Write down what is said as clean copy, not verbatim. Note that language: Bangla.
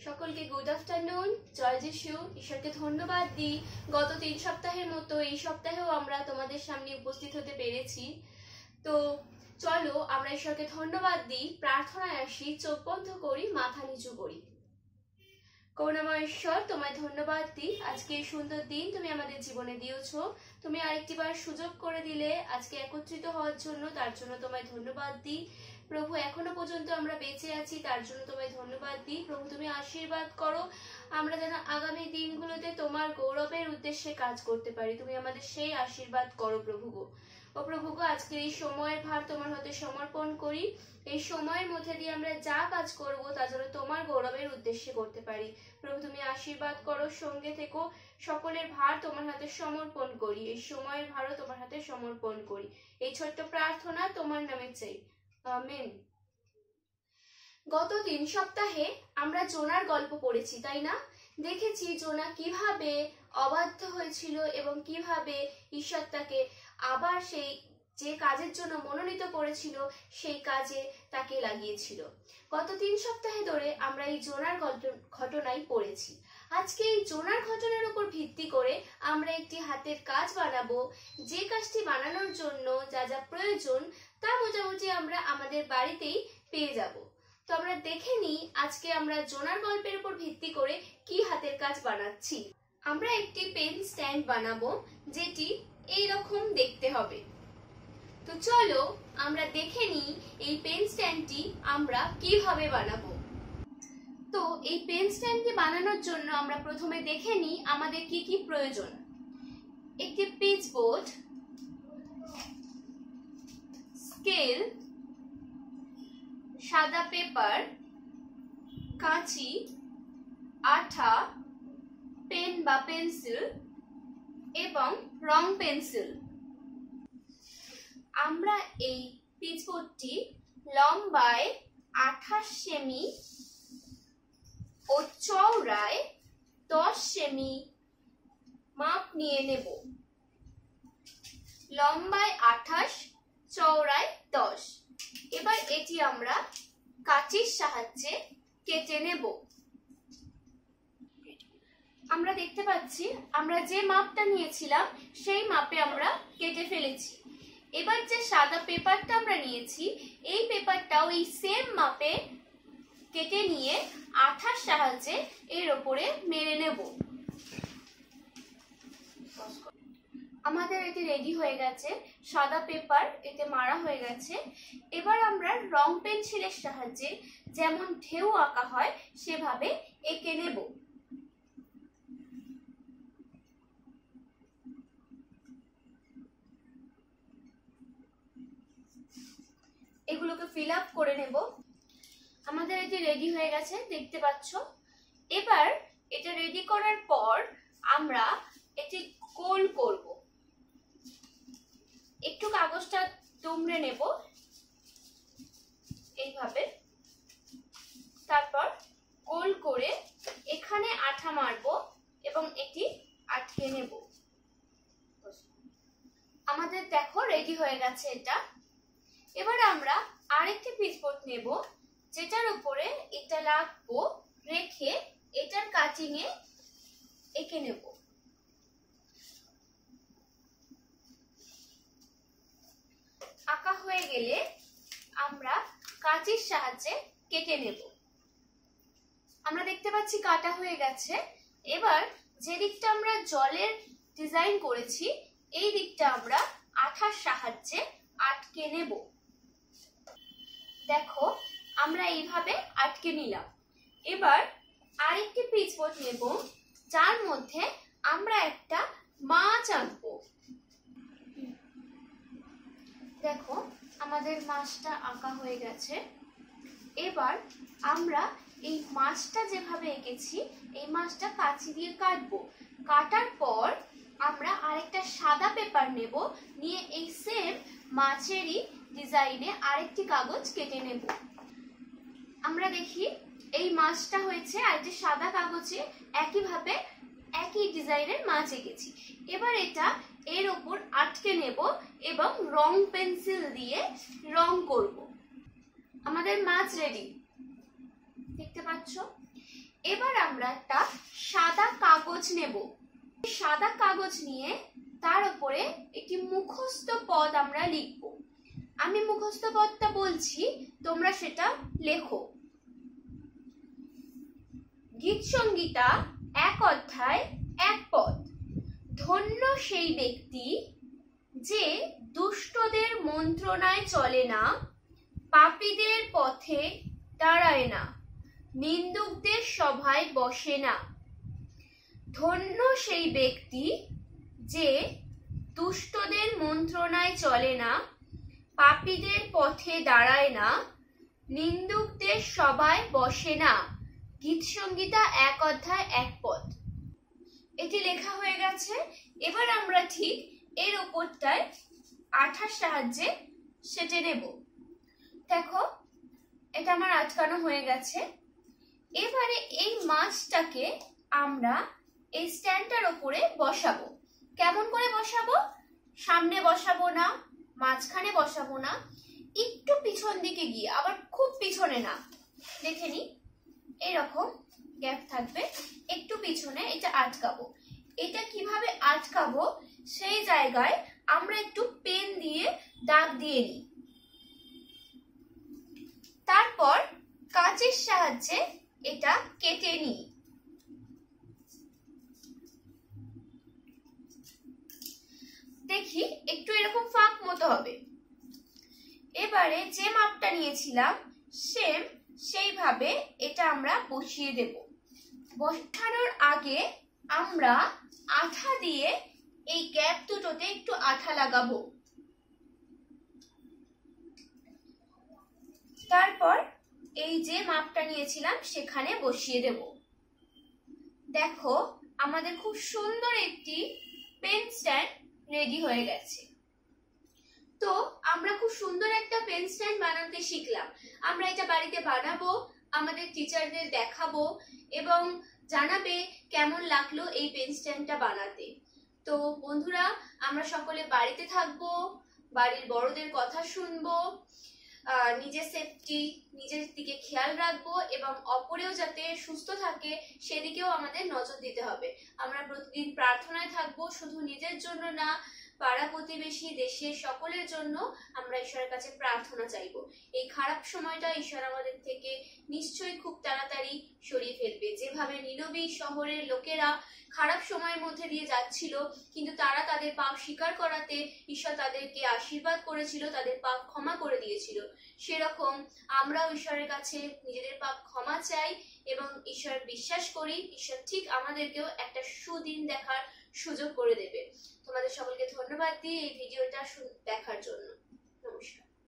সকলকে গুড আফটারনুন। জয় যিশু। ঈশ্বরকে ধন্যবাদ দিই, গত 3 সপ্তাহের মতো এই সপ্তাহেও আমরা তোমাদের সামনে উপস্থিত হতে পেরেছি। তো চলো আমরা ঈশ্বরকে ধন্যবাদ দিই, প্রার্থনায় আসি, চোখ বন্ধ করি, মাথা নিচু করি। করুণাময় ঈশ্বর, তোমায় ধন্যবাদ দিই, আজকে এই সুন্দর দিন তুমি আমাদের জীবনে দিয়েছো। তুমি আরেকটি বার সুযোগ করে দিলে আজকে একত্রিত হওয়ার জন্য, তার জন্য তোমায় ধন্যবাদ দিই। প্রভু, এখনো পর্যন্ত আমরা বেঁচে আছি, তার জন্য তোমায় ধন্যবাদ দিই। প্রভু, তুমি আশীর্বাদ করো, আমরা যেন আগামী দিনগুলোতে তোমার গৌরবের উদ্দেশ্যে কাজ করতে পারি। তুমি আমাদের সেই আশীর্বাদ করো প্রভু গো। ও প্রভু গো, আজকের এই সময়ের ভার তোমার হাতে সমর্পণ করি। এই সময়ের মধ্যে দিয়ে আমরা যা কাজ করব তা যেন তোমার গৌরবের উদ্দেশ্যে করতে পারি। প্রভু, তুমি আশীর্বাদ করো, সঙ্গে থেকো। সকলের ভার তোমার হাতে সমর্পণ করি, এই সময়ের ভারও তোমার হাতে সমর্পণ করি। এই ছোট্ট প্রার্থনা তোমার নামে চাই, আমেন। গত 3 সপ্তাহে আমরা জোনার গল্প পড়েছি, তাই না? দেখেছি জোনা কিভাবে অবাধ্য হয়েছিল এবং কিভাবে ঈশ্বর তাকে আবার সেই যে কাজের জন্য মনোনীত করেছিল সেই কাজে তাকে লাগিয়েছিল। গত 3 সপ্তাহে ধরে আমরা এই জোনার ঘটনাই পড়েছি। আজকে এই জোনার ঘটনার উপর ভিত্তি করে আমরা একটি হাতের কাজ বানাবো। যে কাজটি বানানোর জন্য যা যা প্রয়োজন তা মোটামুটি আমরা আমাদের বাড়িতেই পেয়ে যাব। তো আমরা দেখে নিই আজকে আমরা জোনার গল্পের উপর ভিত্তি করে কি হাতের কাজ বানাচ্ছি। আমরা একটি পেন স্ট্যান্ড বানাবো, যেটি এই রকম দেখতে হবে। তো চলো আমরা দেখে নিই এই পেন স্ট্যান্ডটি আমরা কিভাবে বানাবো। তো এই পেন স্ট্যান্ডটি বানানোর জন্য আমরা প্রথমে দেখে নিই আমাদের কি কি প্রয়োজন। একটি পিচবোর্ড, স্কেল, সাদা পেপার, কাঁচি, আঠা, পেন বা পেন্সিল এবং রং পেন্সিল। আমরা এই পিচবোর্ডটি লম্বায় 28 সেমি ও চওড়ায় 10 সেমি মাপ নিয়ে নেব। লম্বায় 28, চওড়ায় 10। এবার এটি আমরা কাঁচির সাহায্যে কেটে নেব। আমরা দেখতে পাচ্ছি আমরা যে মাপটা নিয়েছিলাম সেই মাপে আমরা কেটে ফেলেছি। এবার যে সাদা পেপারটা আমরা নিয়েছি এই পেপারটাও এই সেম মাপে কেটে নিয়ে আঠার সাহায্যে এর উপরে মেরে নেব। আমাদের এটি রেডি হয়ে গেছে, সাদা পেপার এতে মারা হয়ে গেছে। এবার আমরা রং পেন্সিলের সাহায্যে যেমন ঢেউ আঁকা হয় সেভাবে এঁকে নেব। এগুলোকে ফিল আপ করে নেব। আমাদের এটি রেডি হয়ে গেছে, দেখতে পাচ্ছ। এবার এটা রেডি করার পর আমরা এটি গোল করব। একটু কাগজটা দুমড়ে নেব এইভাবে, তারপর গোল করে এখানে আঠা মারবো এবং এটি আটকে নেব। আমাদের দেখো রেডি হয়ে গেছে এটা। এবার আমরা আরেকটি পিচবোর্ড নেব, যেটার উপরে এটা রাখবো, রেখে এটার কাটিং এ এঁকে নেব। আঁকা হয়ে গেলে আমরা কাঁচির সাহায্যে কেটে নেব। আমরা দেখতে পাচ্ছি কাটা হয়ে গেছে। এবার যে দিকটা আমরা জলের ডিজাইন করেছি এই দিকটা আমরা আঠার সাহায্যে আটকে নেব। দেখো আমরা এইভাবে আটকে নিলাম। এবার আরেকটি পিচবোর্ড নেব, যার মধ্যে আমরা একটা মাছ আঁকবো। দেখো আমাদের মাছটা আঁকা হয়ে গেছে। এবার আমরা এই মাছটা যেভাবে এঁকেছি এই মাছটা কাঁচি দিয়ে কাটবো। কাটার পর আমরা আরেকটা সাদা পেপার নেব, নিয়ে এই সেম মাছেরই ডিজাইনে আরেকটি কাগজ কেটে নেব। আমরা দেখি এই মাছটা হয়েছে, আর যে সাদা কাগজে একইভাবে একই ডিজাইনের মাছ এঁকেছি। এবার এটা এর উপর আটকে নেব এবং রং পেন্সিল দিয়ে রং করব। আমাদের মাছ রেডি, দেখতে পাচ্ছ। এবার আমরা একটা সাদা কাগজ নেব। সাদা কাগজ নিয়ে তার উপরে একটি মুখস্থ পদ আমরা লিখব। আমি মুখস্থ পদটা বলছি, তোমরা সেটা লেখো। গীত সংহিতা 1 অধ্যায় 1 পদ। ধন্য সেই ব্যক্তি যে দুষ্টদের মন্ত্রণায় চলে না, পাপীদের পথে দাঁড়ায় না, নিন্দুকদের সভায় বসে না। ধন্য সেই ব্যক্তি যে দুষ্টদের মন্ত্রণায় চলে না, পাপীদের পথে দাঁড়ায় না, নিন্দুকদের সভায় বসে না। গীত সংহিতা 1 অধ্যায় 1 পদ। এটি লেখা হয়ে গেছে। এবার আমরা ঠিক এর ওপরটায় আঠার সাহায্যে সেটে নেব। দেখো, এটা আমার আটকানো হয়ে গেছে। এবারে এই মাছটাকে আমরা এই স্ট্যান্ডটার উপরে বসাবো। কেমন করে বসাবো? সামনে বসাবো না, মাঝখানে বসাবো না, একটু পিছন দিকে গিয়ে, আবার খুব পিছনে না। দেখে নি, এরকম গ্যাপ থাকবে, একটু পিছনে এটা আটকাবো। এটা কিভাবে আটকাবো সেই জায়গায় আমরা একটু পেন দিয়ে দাগ দিয়ে নিই। তারপর কাঁচের সাহায্যে এটা কেটে নিই। দেখি একটু এরকম ফাঁক মতো হবে। এবারে যে মাপটা নিয়েছিলাম সেম সেইভাবে এটা আমরা বসিয়ে দেব। বসানোর আগে আমরা আঠা দিয়ে এই গ্যাপ দুটোতে একটু আঠা লাগাবো। তারপর এই যে মাপটা নিয়েছিলাম সেখানে বসিয়ে দেব। দেখো, আমাদের খুব সুন্দর একটি পেন স্ট্যান্ড রেডি হয়ে গেছে। তো আমরা খুব সুন্দর একটা পেন স্ট্যান্ড বানাতে শিখলাম। আমরা এটা বাড়িতে বানাবো, আমাদের টিচারদের দেখাবো এবং জানাবে কেমন লাগলো এই পেন স্ট্যান্ডটা বানাতে। তো বন্ধুরা, আমরা সকলে বাড়িতে থাকবো, বাড়ির বড়দের কথা শুনবো, নিজের সেফটি, নিজের দিকে খেয়াল রাখবো এবং অপরেও যাতে সুস্থ থাকে সেদিকেও আমাদের নজর দিতে হবে। আমরা প্রতিদিন প্রার্থনায় থাকবো, শুধু নিজের জন্য না, পাড়া প্রতিবেশী, দেশের সকলের জন্য আমরা ঈশ্বরের কাছে প্রার্থনা চাইবো। এই খারাপ সময়টা ঈশ্বর আমাদের থেকে নিশ্চয়ই খুব তাড়াতাড়ি সরিয়ে ফেলবে। যেভাবে নিনবী শহরের লোকেরা খারাপ সময়ের মধ্যে দিয়ে যাচ্ছিল, কিন্তু তারা তাদের পাপ স্বীকার করাতে ঈশ্বর তাদেরকে আশীর্বাদ করেছিল, তাদের পাপ ক্ষমা করে দিয়েছিল। সেরকম আমরাও ঈশ্বরের কাছে নিজেদের পাপ ক্ষমা চাই এবং ঈশ্বর বিশ্বাস করি ঈশ্বর ঠিক আমাদেরকেও একটা সুদিন দেখার সুযোগ করে দেবে। তোমাদের সকলকে ধন্যবাদ দিই এই ভিডিওটা দেখার জন্য। নমস্কার।